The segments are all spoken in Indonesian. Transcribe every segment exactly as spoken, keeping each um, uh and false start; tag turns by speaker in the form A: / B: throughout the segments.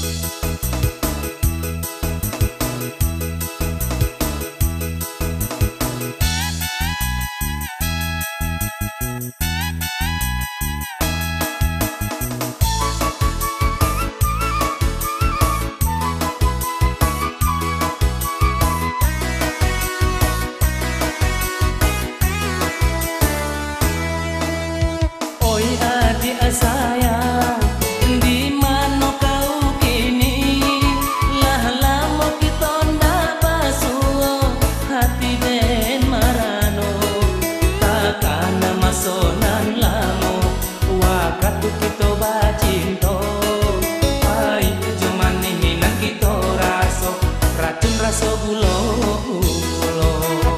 A: Sayang, di mana kau kini? Lah lamo kita ndak basuh hati den marano. Takkan masonan lamo wakatu kita bacinto. Ai cuman hinan kita raso racun raso gulo gulo.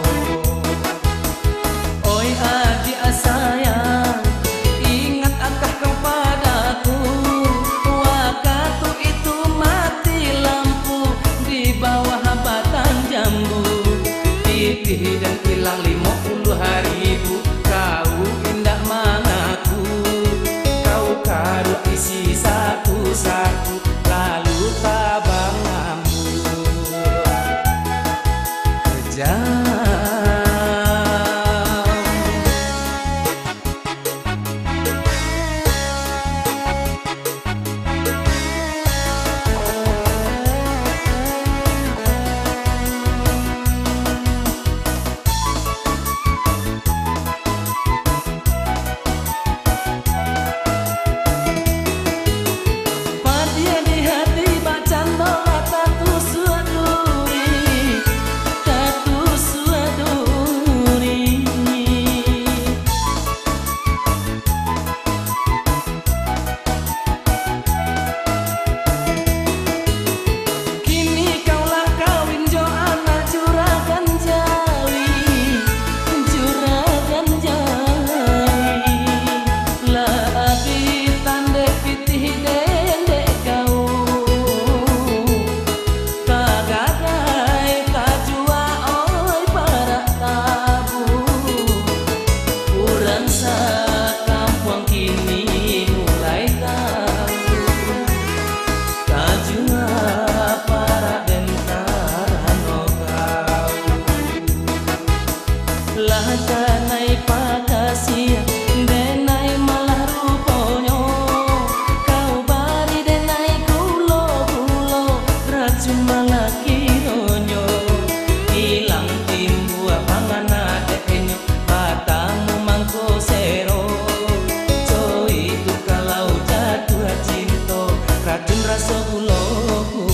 A: Oi adi asayang, dan hilang lima puluh ribu. Kau indah mengaku, kau karo isi satu-satu, lalu tabang ngambur kejam. Kanai pakasia denai malah ruponyo, kau bari denai kulo-kulo racun malah kironyo. Hilang timbu pangana dekenyo matamu mangko sero. Co itu kalau jatuh cinta racun rasa gulo-gulo.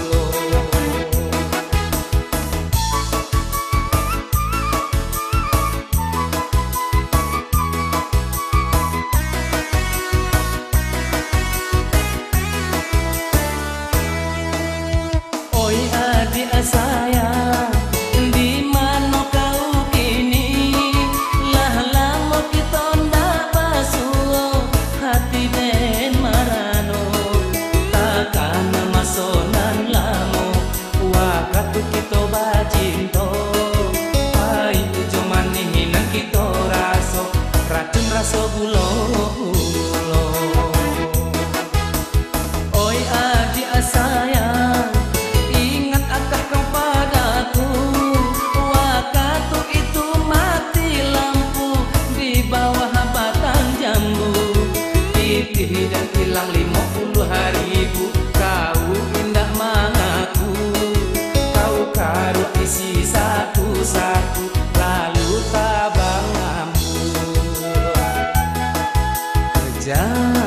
A: Sayang, di mana kau kini? Lah lamo kita ndak basuh hati den marano. Takkan masonan lamo wakatu kita bacinto. Ai cuman hinan kita raso racun raso gulo gulo. Oi adi asayang, dan hilang lima puluh ribu. Kau indah mengaku, kau karo isi satu-satu, lalu tabang ngambur kejam.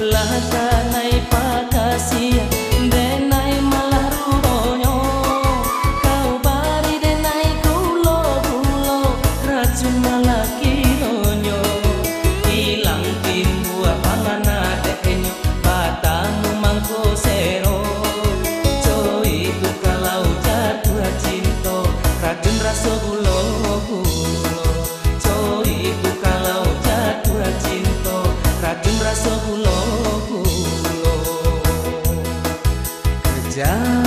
A: Lah kanai pakasia denai malah ruronyo. Kau bari denai kulo-kulo racun malah kironyo. Hilang timbua pangana denyo batamu mangko sero. Coy itu kalau jatuh cinta racun rasa gulo-gulo. Coy itu kalau jatuh cinta racun rasa gulo-gulo. Kerja